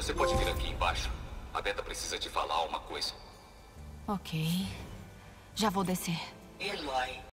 Você pode vir aqui embaixo. A Beta precisa te falar uma coisa. Ok. Já vou descer. Eloy,